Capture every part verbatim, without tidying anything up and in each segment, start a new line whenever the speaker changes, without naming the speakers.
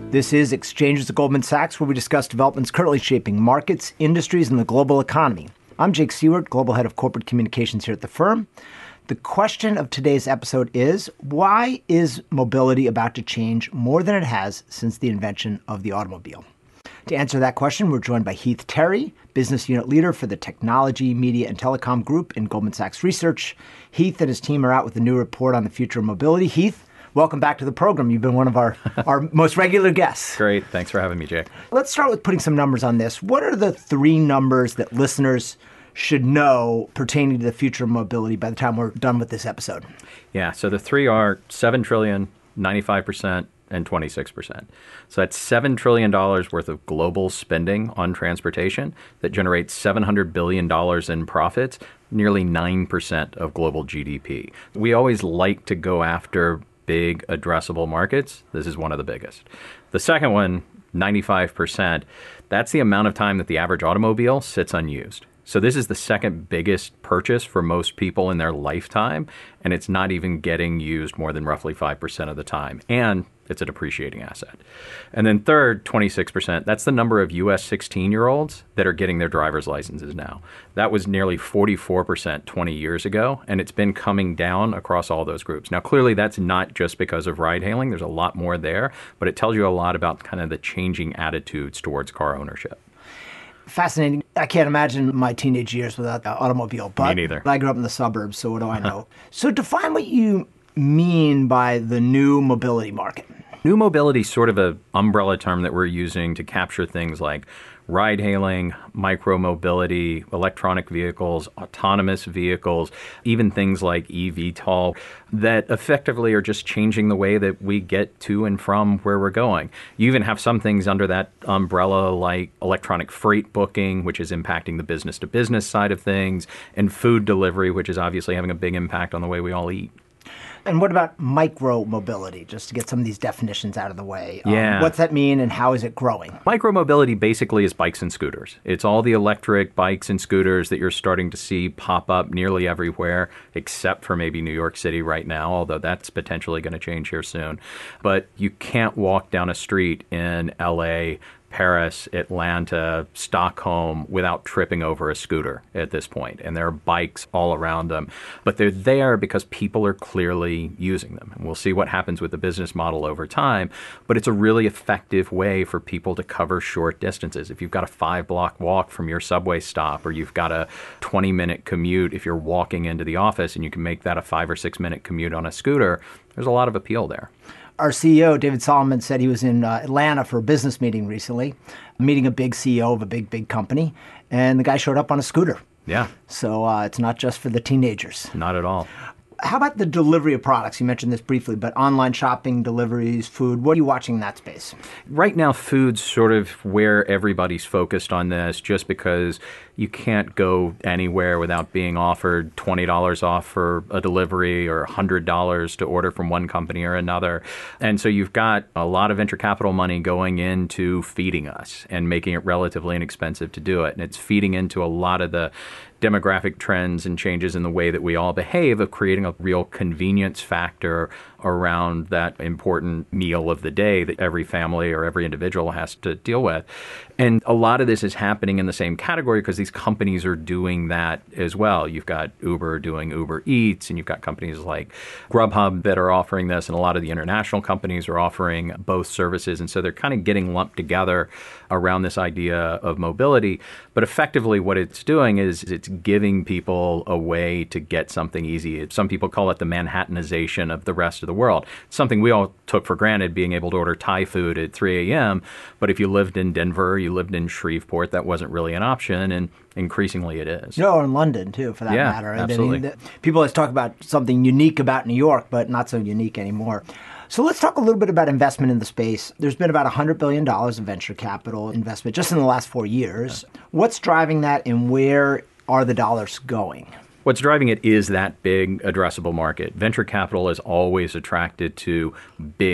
This is Exchanges at Goldman Sachs, where we discuss developments currently shaping markets, industries, and the global economy. I'm Jake Seward, Global Head of Corporate Communications here at the firm. The question of today's episode is, why is mobility about to change more than it has since the invention of the automobile? To answer that question, we're joined by Heath Terry, Business Unit Leader for the Technology, Media, and Telecom Group in Goldman Sachs Research. Heath and his team are out with a new report on the future of mobility. Heath, welcome back to the program. You've been one of our, our most regular guests.
Great. Thanks for having me, Jake.
Let's start with putting some numbers on this. What are the three numbers that listeners should know pertaining to the future of mobility by the time we're done with this episode?
Yeah, so the three are seven trillion dollars, ninety-five percent, and twenty-six percent. So that's seven trillion dollars worth of global spending on transportation that generates seven hundred billion dollars in profits, nearly nine percent of global G D P. We always like to go after big addressable markets. This is one of the biggest. The second one, ninety-five percent, that's the amount of time that the average automobile sits unused. So this is the second biggest purchase for most people in their lifetime, and it's not even getting used more than roughly five percent of the time. And it's a depreciating asset. And then third, twenty-six percent, that's the number of U S sixteen-year-olds that are getting their driver's licenses now. That was nearly forty-four percent twenty years ago, and it's been coming down across all those groups. Now, clearly, that's not just because of ride-hailing. There's a lot more there, but it tells you a lot about kind of the changing attitudes towards car ownership.
Fascinating. I can't imagine my teenage years without the automobile. But
Me neither.
I grew up in the suburbs, so what do I know? So define what you mean by the new mobility market.
New mobility is sort of an umbrella term that we're using to capture things like ride-hailing, micro-mobility, electronic vehicles, autonomous vehicles, even things like eVTOL that effectively are just changing the way that we get to and from where we're going. You even have some things under that umbrella like electronic freight booking, which is impacting the business-to-business side of things, and food delivery, which is obviously having a big impact on the way we all eat.
And what about micro-mobility, just to get some of these definitions out of the way?
Yeah.
Um, what's that mean and how is it growing?
Micro-mobility basically is bikes and scooters. It's all the electric bikes and scooters that you're starting to see pop up nearly everywhere, except for maybe New York City right now, although that's potentially going to change here soon. But you can't walk down a street in L A, Paris, Atlanta, Stockholm without tripping over a scooter at this point. And there are bikes all around them. But they're there because people are clearly using them. And we'll see what happens with the business model over time. But it's a really effective way for people to cover short distances. If you've got a five-block walk from your subway stop, or you've got a twenty-minute commute if you're walking into the office and you can make that a five or six-minute commute on a scooter, there's a lot of appeal there.
Our C E O, David Solomon, said he was in uh, Atlanta for a business meeting recently, meeting a big C E O of a big, big company, and the guy showed up on a scooter.
Yeah.
So uh, it's not just for the teenagers.
Not at all.
How about the delivery of products? You mentioned this briefly, but online shopping, deliveries, food, what are you watching in that space?
Right now, food's sort of where everybody's focused on this, just because you can't go anywhere without being offered twenty dollars off for a delivery or one hundred dollars to order from one company or another. And so you've got a lot of venture capital money going into feeding us and making it relatively inexpensive to do it. And it's feeding into a lot of the demographic trends and changes in the way that we all behave, of creating a real convenience factor around that important meal of the day that every family or every individual has to deal with. And a lot of this is happening in the same category because these companies are doing that as well. You've got Uber doing Uber Eats, and you've got companies like Grubhub that are offering this, and a lot of the international companies are offering both services. And so they're kind of getting lumped together around this idea of mobility. But effectively what it's doing is it's giving people a way to get something easy. Some people call it the Manhattanization of the rest of the world. It's something we all took for granted, being able to order Thai food at three a.m. But if you lived in Denver, you lived in Shreveport, that wasn't really an option. And increasingly it is.
No, or in London, too, for that
yeah,
matter.
Absolutely.
I mean, people always talk about something unique about New York, but not so unique anymore. So let's talk a little bit about investment in the space. There's been about one hundred billion dollars of venture capital investment just in the last four years. Yeah. What's driving that, and where are the dollars going?
What's driving it is that big addressable market. Venture capital is always attracted to big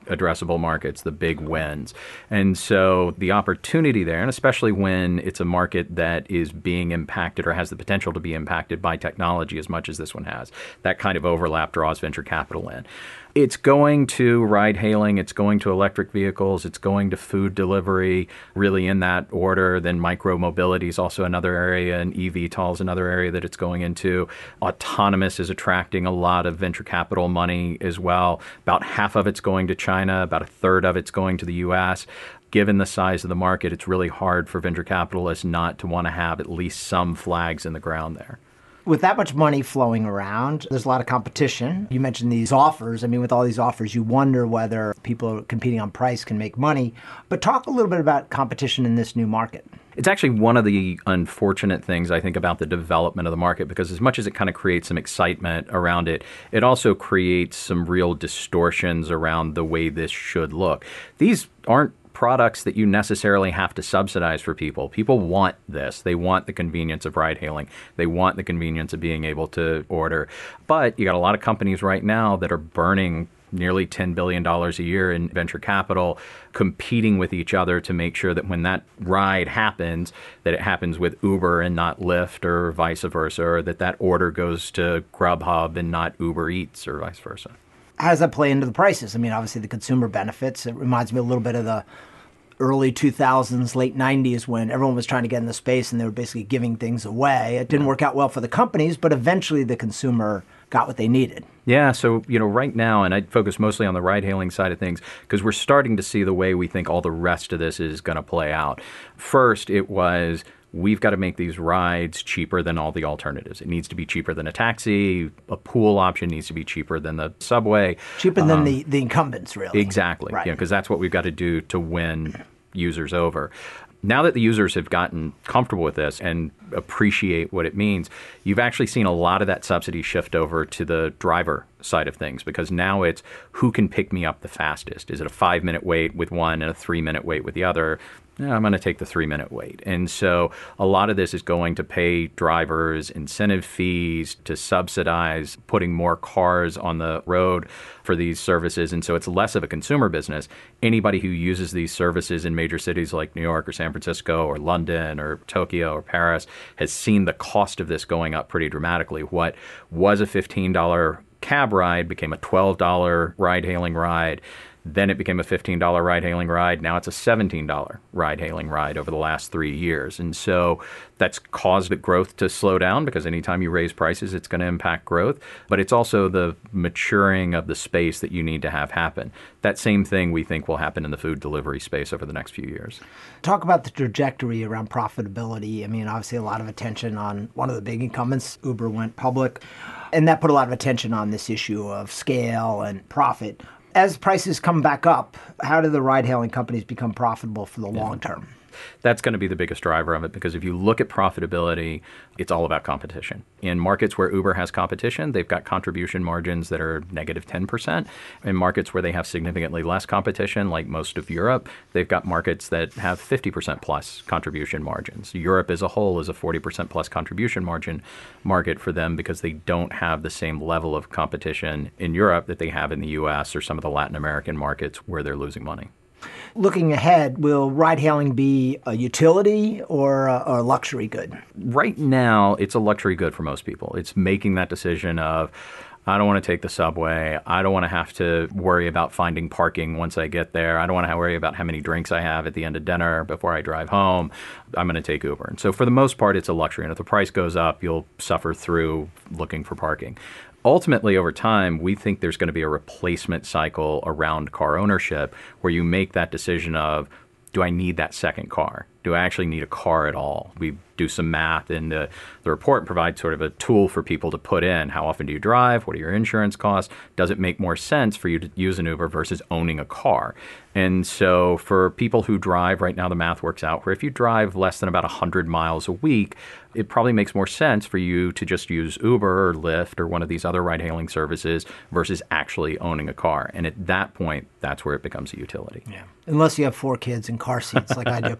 addressable markets, the big wins. And so the opportunity there, and especially when it's a market that is being impacted or has the potential to be impacted by technology as much as this one has, that kind of overlap draws venture capital in. It's going to ride hailing, it's going to electric vehicles, it's going to food delivery, really in that order. Then micro mobility is also another area, and eVTOL is another area that it's going into. Autonomous is attracting a lot of venture capital money as well. About half of it's going to China, about a third of it's going to the U S. Given the size of the market, it's really hard for venture capitalists not to want to have at least some flags in the ground there.
With that much money flowing around, there's a lot of competition. You mentioned these offers. I mean, with all these offers, you wonder whether people competing on price can make money. But talk a little bit about competition in this new market.
It's actually one of the unfortunate things, I think, about the development of the market, because as much as it kind of creates some excitement around it, it also creates some real distortions around the way this should look. These aren't products that you necessarily have to subsidize for people. People want this. They want the convenience of ride hailing. They want the convenience of being able to order. But you got a lot of companies right now that are burning nearly ten billion dollars a year in venture capital, competing with each other to make sure that when that ride happens, that it happens with Uber and not Lyft, or vice versa, or that that order goes to Grubhub and not Uber Eats, or vice versa.
How does that play into the prices? I mean, obviously the consumer benefits. It reminds me a little bit of the early two thousands, late nineties, when everyone was trying to get in the space and they were basically giving things away. It didn't work out well for the companies, but eventually the consumer got what they needed.
Yeah, so, you know, right now, and I'd focus mostly on the ride-hailing side of things, because we're starting to see the way we think all the rest of this is going to play out. First, it was, we've got to make these rides cheaper than all the alternatives. It needs to be cheaper than a taxi. A pool option needs to be cheaper than the subway.
Cheaper than
um,
the, the incumbents, really.
Exactly,
right.
You know, because that's what we've got to do to win users over. Now that the users have gotten comfortable with this and appreciate what it means, you've actually seen a lot of that subsidy shift over to the driver side of things, because now it's who can pick me up the fastest. Is it a five-minute wait with one and a three-minute wait with the other? Yeah, I'm going to take the three-minute wait. And so a lot of this is going to pay drivers incentive fees to subsidize putting more cars on the road for these services. And so it's less of a consumer business. Anybody who uses these services in major cities like New York or San Francisco or London or Tokyo or Paris has seen the cost of this going up pretty dramatically. What was a fifteen dollars cab ride became a twelve dollars ride-hailing ride. Then it became a fifteen dollars ride-hailing ride. Now it's a seventeen dollars ride-hailing ride over the last three years. And so that's caused growth to slow down, because anytime you raise prices, it's going to impact growth. But it's also the maturing of the space that you need to have happen. That same thing we think will happen in the food delivery space over the next few years.
Talk about the trajectory around profitability. I mean, obviously a lot of attention on one of the big incumbents. Uber went public, and that put a lot of attention on this issue of scale and profit. As prices come back up, how do the ride-hailing companies become profitable for the long term?
That's going to be the biggest driver of it, because if you look at profitability, it's all about competition. In markets where Uber has competition, they've got contribution margins that are negative ten percent. In markets where they have significantly less competition, like most of Europe, they've got markets that have fifty percent plus contribution margins. Europe as a whole is a forty percent plus contribution margin market for them, because they don't have the same level of competition in Europe that they have in the U S or some of the Latin American markets where they're losing money.
Looking ahead, will ride-hailing be a utility or a, a luxury good?
Right now, it's a luxury good for most people. It's making that decision of, I don't want to take the subway. I don't want to have to worry about finding parking once I get there. I don't want to worry about how many drinks I have at the end of dinner before I drive home. I'm going to take Uber. And so for the most part, it's a luxury. And if the price goes up, you'll suffer through looking for parking. Ultimately, over time, we think there's going to be a replacement cycle around car ownership, where you make that decision of, do I need that second car? Do I actually need a car at all? We do some math, and the, the report provides sort of a tool for people to put in. How often do you drive? What are your insurance costs? Does it make more sense for you to use an Uber versus owning a car? And so for people who drive, right now the math works out where if you drive less than about one hundred miles a week, it probably makes more sense for you to just use Uber or Lyft or one of these other ride-hailing services versus actually owning a car. And at that point, that's where it becomes a utility.
Yeah. Unless you have four kids in car seats like I do. So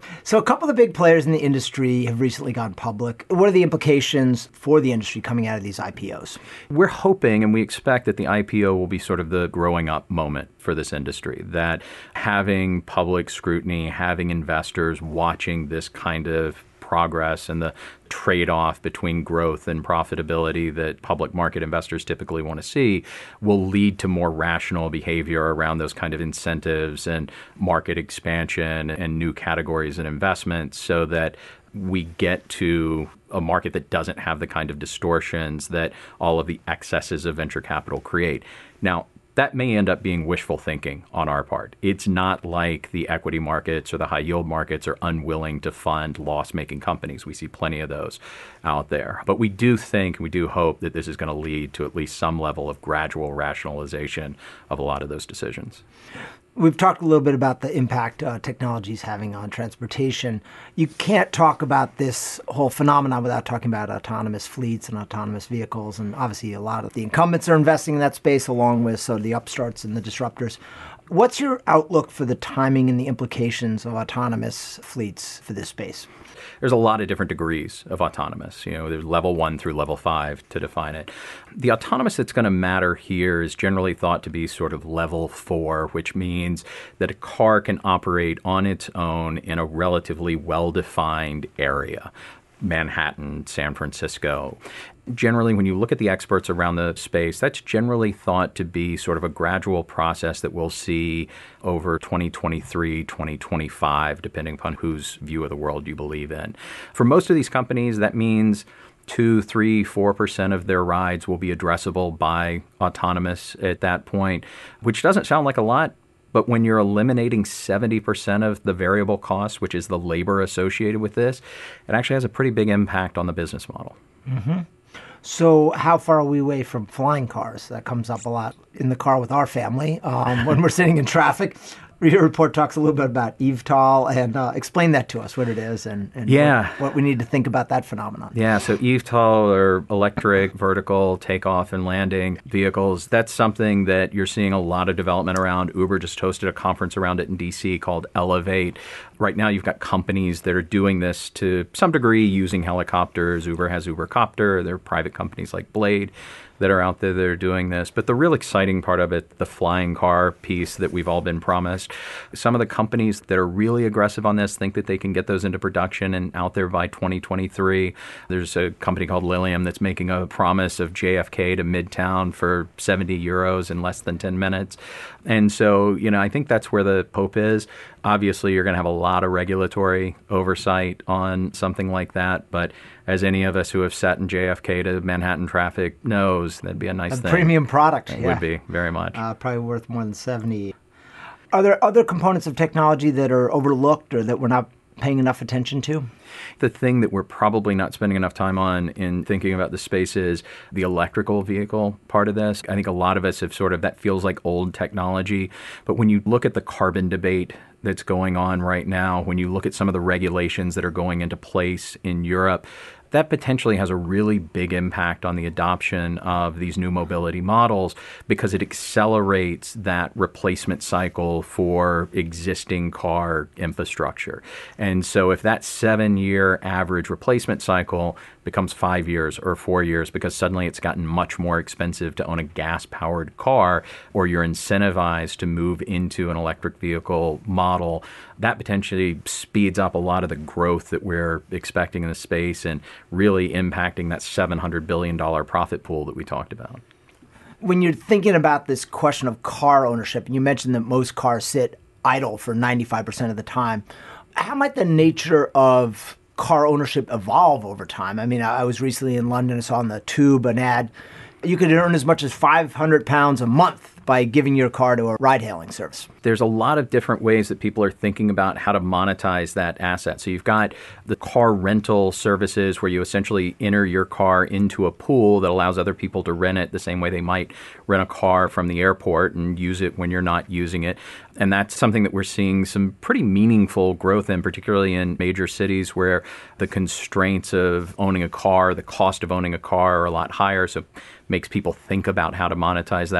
couple of the big players in the industry have recently gone public. What are the implications for the industry coming out of these I P Os?
We're hoping and we expect that the I P O will be sort of the growing up moment for this industry, that having public scrutiny, having investors watching this kind of progress and the trade-off between growth and profitability that public market investors typically want to see will lead to more rational behavior around those kind of incentives and market expansion and new categories and investments so that we get to a market that doesn't have the kind of distortions that all of the excesses of venture capital create. Now, that may end up being wishful thinking on our part. It's not like the equity markets or the high yield markets are unwilling to fund loss-making companies. We see plenty of those out there. But we do think, we do hope that this is going to lead to at least some level of gradual rationalization of a lot of those decisions.
We've talked a little bit about the impact uh, technology is having on transportation. You can't talk about this whole phenomenon without talking about autonomous fleets and autonomous vehicles. And obviously, a lot of the incumbents are investing in that space along with so the upstarts and the disruptors. What's your outlook for the timing and the implications of autonomous fleets for this space?
There's a lot of different degrees of autonomous. You know, there's level one through level five to define it. The autonomous that's going to matter here is generally thought to be sort of level four, which means that a car can operate on its own in a relatively well-defined area. Manhattan, San Francisco. Generally, when you look at the experts around the space, that's generally thought to be sort of a gradual process that we'll see over twenty twenty-three, twenty twenty-five, depending upon whose view of the world you believe in. For most of these companies, that means two, three, four percent of their rides will be addressable by autonomous at that point, which doesn't sound like a lot. But when you're eliminating seventy percent of the variable cost, which is the labor associated with this, it actually has a pretty big impact on the business model.
Mm-hmm. So how far are we away from flying cars? That comes up a lot in the car with our family um, when we're sitting in traffic. Your report talks a little bit about eVTOL, and uh, explain that to us, what it is, and, and
yeah.
what, what we need to think about that phenomenon.
Yeah, so eVTOL, or electric vertical takeoff and landing vehicles, that's something that you're seeing a lot of development around. Uber just hosted a conference around it in D C called Elevate. Right now, you've got companies that are doing this to some degree using helicopters. Uber has Ubercopter. There are private companies like Blade that are out there that are doing this. But the real exciting part of it, the flying car piece that we've all been promised, some of the companies that are really aggressive on this think that they can get those into production and out there by twenty twenty-three. There's a company called Lilium that's making a promise of J F K to Midtown for seventy euros in less than ten minutes. And so, you know, I think that's where the hope is. Obviously, you're going to have a lot of regulatory oversight on something like that. But as any of us who have sat in J F K to Manhattan traffic knows, that'd be a nice
a
thing.
Premium product.
It
yeah.
would be, very much.
Uh, probably worth more than seventy. Are there other components of technology that are overlooked or that we're not paying enough attention to?
The thing that we're probably not spending enough time on in thinking about the space is the electrical vehicle part of this. I think a lot of us have sort of, that feels like old technology. But when you look at the carbon debate that's going on right now, when you look at some of the regulations that are going into place in Europe, that potentially has a really big impact on the adoption of these new mobility models because it accelerates that replacement cycle for existing car infrastructure. And so if that seven-year average replacement cycle becomes five years or four years because suddenly it's gotten much more expensive to own a gas-powered car, or you're incentivized to move into an electric vehicle model, that potentially speeds up a lot of the growth that we're expecting in the space and really impacting that seven hundred billion dollars profit pool that we talked about.
When you're thinking about this question of car ownership, and you mentioned that most cars sit idle for ninety-five percent of the time, how might the nature of car ownership evolve over time? I mean, I was recently in London, I saw on the Tube an ad. You could earn as much as five hundred pounds a month by giving your car to a ride-hailing service.
There's a lot of different ways that people are thinking about how to monetize that asset. So you've got the car rental services where you essentially enter your car into a pool that allows other people to rent it the same way they might rent a car from the airport and use it when you're not using it. And that's something that we're seeing some pretty meaningful growth in, particularly in major cities where the constraints of owning a car, the cost of owning a car are a lot higher. So it makes people think about how to monetize that.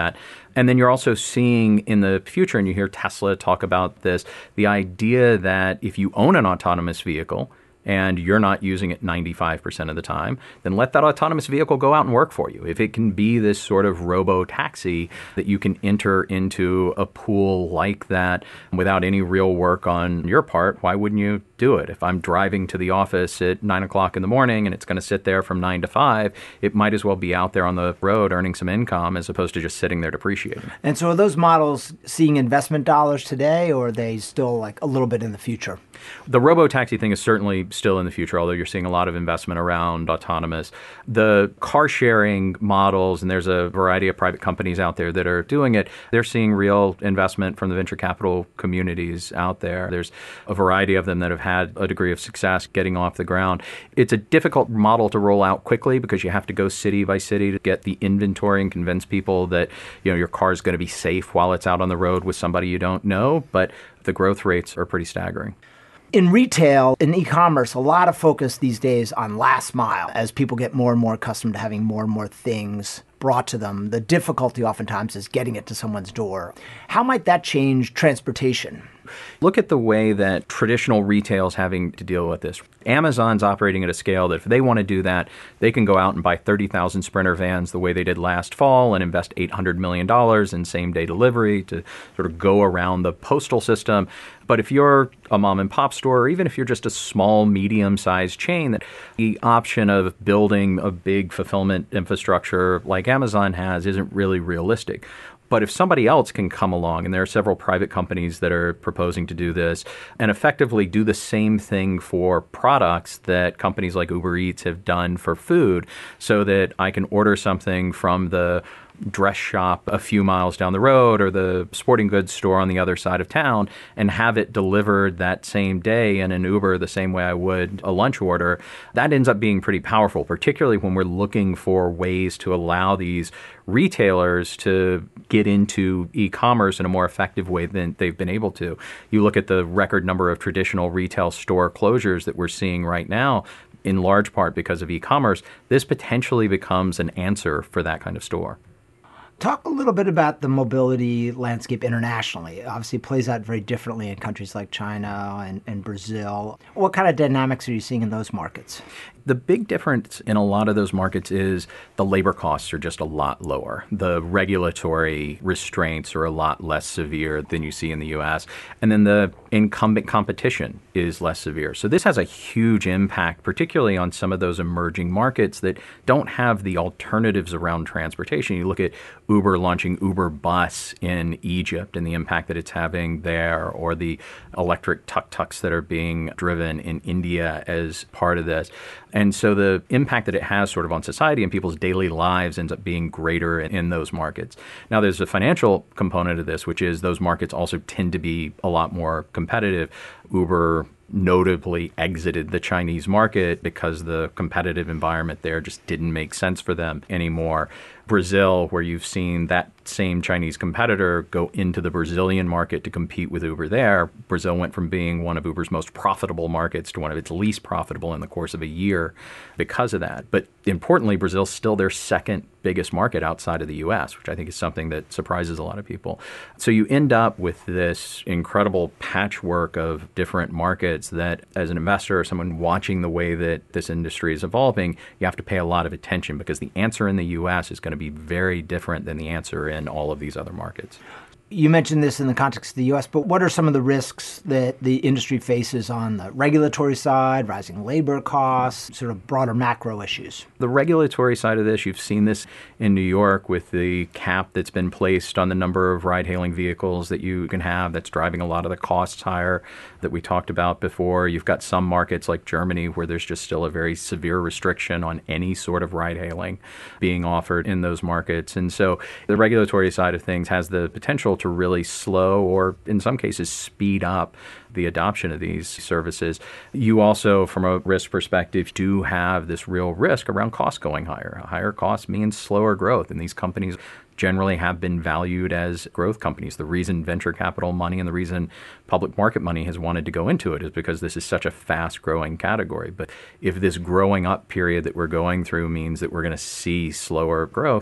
And then you're also seeing in the future, and you hear Tesla talk about this, the idea that if you own an autonomous vehicle and you're not using it ninety-five percent of the time, then let that autonomous vehicle go out and work for you. If it can be this sort of robo-taxi that you can enter into a pool like that without any real work on your part, why wouldn't you do it? If I'm driving to the office at nine o'clock in the morning and it's going to sit there from nine to five, it might as well be out there on the road earning some income as opposed to just sitting there depreciating.
And so are those models seeing investment dollars today, or are they still like a little bit in the future?
The robo-taxi thing is certainly still in the future, although you're seeing a lot of investment around autonomous. The car sharing models, and there's a variety of private companies out there that are doing it, they're seeing real investment from the venture capital communities out there. There's a variety of them that have had a degree of success getting off the ground. It's a difficult model to roll out quickly because you have to go city by city to get the inventory and convince people that, you know, your car is going to be safe while it's out on the road with somebody you don't know. But the growth rates are pretty staggering.
In retail, in e-commerce, a lot of focus these days on last mile as people get more and more accustomed to having more and more things brought to them. The difficulty oftentimes is getting it to someone's door. How might that change transportation?
Look at the way that traditional retail is having to deal with this. Amazon's operating at a scale that if they want to do that, they can go out and buy thirty thousand Sprinter vans the way they did last fall and invest eight hundred million dollars in same-day delivery to sort of go around the postal system. But if you're a mom and pop store, or even if you're just a small, medium-sized chain, that the option of building a big fulfillment infrastructure like Amazon has isn't really realistic. But if somebody else can come along, and there are several private companies that are proposing to do this, and effectively do the same thing for products that companies like Uber Eats have done for food, so that I can order something from the dress shop a few miles down the road or the sporting goods store on the other side of town and have it delivered that same day in an Uber the same way I would a lunch order, that ends up being pretty powerful, particularly when we're looking for ways to allow these retailers to get into e-commerce in a more effective way than they've been able to. You look at the record number of traditional retail store closures that we're seeing right now, in large part because of e-commerce. This potentially becomes an answer for that kind of store.
Talk a little bit about the mobility landscape internationally. It obviously plays out very differently in countries like China and, and Brazil. What kind of dynamics are you seeing in those markets?
The big difference in a lot of those markets is the labor costs are just a lot lower. The regulatory restraints are a lot less severe than you see in the U S. And then the incumbent competition is less severe. So this has a huge impact, particularly on some of those emerging markets that don't have the alternatives around transportation. You look at Uber launching Uber Bus in Egypt and the impact that it's having there, or the electric tuk-tuks that are being driven in India as part of this. And so the impact that it has sort of on society and people's daily lives ends up being greater in, in those markets. Now, there's a financial component of this, which is those markets also tend to be a lot more competitive. Uber notably exited the Chinese market because the competitive environment there just didn't make sense for them anymore. Brazil, where you've seen that same Chinese competitor go into the Brazilian market to compete with Uber there, Brazil went from being one of Uber's most profitable markets to one of its least profitable in the course of a year because of that. But importantly, Brazil's still their second biggest market outside of the U S, which I think is something that surprises a lot of people. So you end up with this incredible patchwork of different markets that, as an investor or someone watching the way that this industry is evolving, you have to pay a lot of attention, because the answer in the U S is going to be very different than the answer in all of these other markets.
You mentioned this in the context of the U S, but what are some of the risks that the industry faces on the regulatory side, rising labor costs, sort of broader macro issues?
The regulatory side of this, you've seen this in New York with the cap that's been placed on the number of ride-hailing vehicles that you can have. That's driving a lot of the costs higher that we talked about before. You've got some markets like Germany where there's just still a very severe restriction on any sort of ride-hailing being offered in those markets. And so the regulatory side of things has the potential to really slow, or in some cases speed up, the adoption of these services. You also, from a risk perspective, do have this real risk around costs going higher. Higher costs means slower growth, and these companies generally have been valued as growth companies. The reason venture capital money and the reason public market money has wanted to go into it is because this is such a fast-growing category. But if this growing up period that we're going through means that we're going to see slower growth,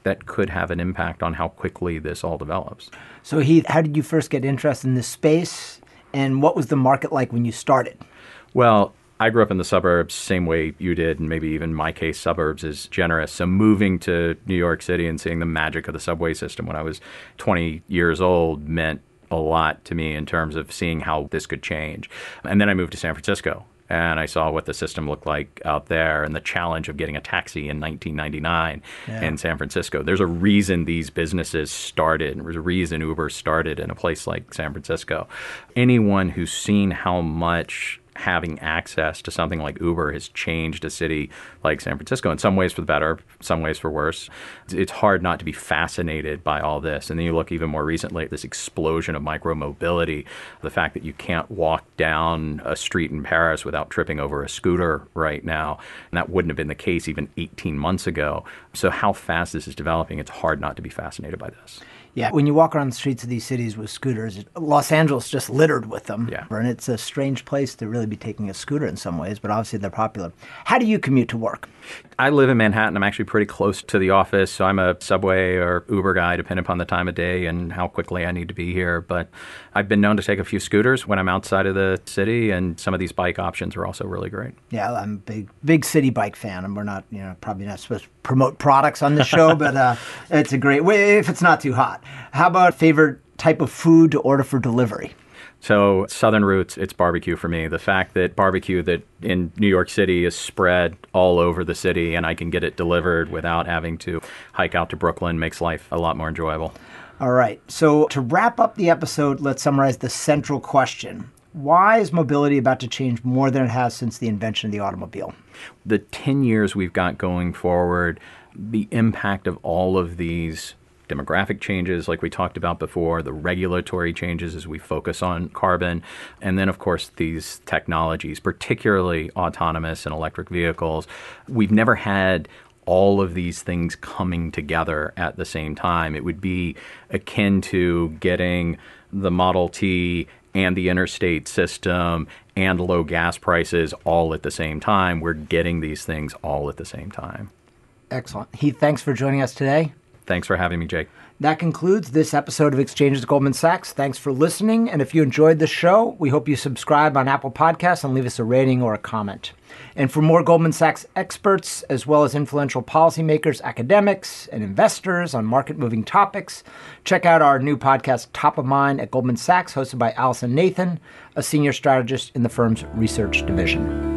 that could have an impact on how quickly this all develops.
So Heath, how did you first get interested in this space, and what was the market like when you started?
Well, I grew up in the suburbs, same way you did, and maybe even my case, suburbs is generous. So moving to New York City and seeing the magic of the subway system when I was twenty years old meant a lot to me in terms of seeing how this could change. And then I moved to San Francisco, and I saw what the system looked like out there and the challenge of getting a taxi in nineteen ninety-nine yeah. in San Francisco. There's a reason these businesses started. There's a reason Uber started in a place like San Francisco. Anyone who's seen how much having access to something like Uber has changed a city like San Francisco, in some ways for the better, some ways for worse. It's hard not to be fascinated by all this. And then you look even more recently at this explosion of micromobility, the fact that you can't walk down a street in Paris without tripping over a scooter right now. And that wouldn't have been the case even eighteen months ago. So how fast this is developing, it's hard not to be fascinated by this.
Yeah, when you walk around the streets of these cities with scooters, Los Angeles just littered with them.
Yeah.
And it's a strange place to really be taking a scooter in some ways, but obviously they're popular. How do you commute to work?
I live in Manhattan. I'm actually pretty close to the office, so I'm a subway or Uber guy, depending upon the time of day and how quickly I need to be here. But I've been known to take a few scooters when I'm outside of the city, and some of these bike options are also really great.
Yeah, I'm a big, big city bike fan, and we're not, you know, probably not supposed to promote products on the show, but uh, it's a great way if it's not too hot. How about favorite type of food to order for delivery?
So Southern roots, it's barbecue for me. The fact that barbecue that in New York City is spread all over the city and I can get it delivered without having to hike out to Brooklyn makes life a lot more enjoyable.
All right. So to wrap up the episode, let's summarize the central question. Why is mobility about to change more than it has since the invention of the automobile?
The ten years we've got going forward, the impact of all of these demographic changes like we talked about before, the regulatory changes as we focus on carbon, and then, of course, these technologies, particularly autonomous and electric vehicles. We've never had all of these things coming together at the same time. It would be akin to getting the Model T and the interstate system and low gas prices all at the same time. We're getting these things all at the same time.
Excellent. Heath, thanks for joining us today.
Thanks for having me, Jake.
That concludes this episode of Exchanges at Goldman Sachs. Thanks for listening. And if you enjoyed the show, we hope you subscribe on Apple Podcasts and leave us a rating or a comment. And for more Goldman Sachs experts, as well as influential policymakers, academics, and investors on market-moving topics, check out our new podcast, Top of Mind at Goldman Sachs, hosted by Allison Nathan, a senior strategist in the firm's research division.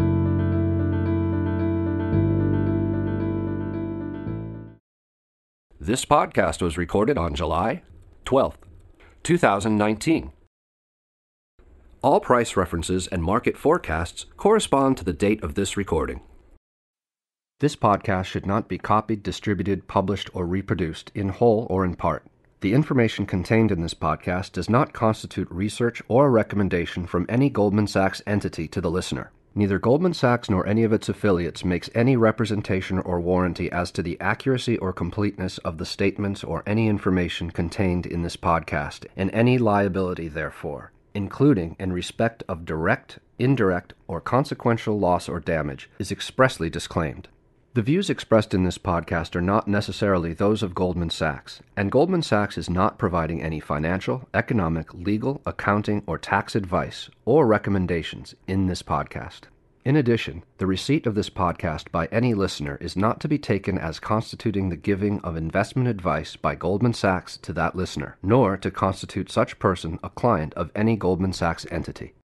This podcast was recorded on July twelfth, two thousand nineteen. All price references and market forecasts correspond to the date of this recording. This podcast should not be copied, distributed, published, or reproduced in whole or in part. The information contained in this podcast does not constitute research or a recommendation from any Goldman Sachs entity to the listener. Neither Goldman Sachs nor any of its affiliates makes any representation or warranty as to the accuracy or completeness of the statements or any information contained in this podcast, and any liability therefore, including in respect of direct, indirect, or consequential loss or damage, is expressly disclaimed. The views expressed in this podcast are not necessarily those of Goldman Sachs, and Goldman Sachs is not providing any financial, economic, legal, accounting, or tax advice or recommendations in this podcast. In addition, the receipt of this podcast by any listener is not to be taken as constituting the giving of investment advice by Goldman Sachs to that listener, nor to constitute such person a client of any Goldman Sachs entity.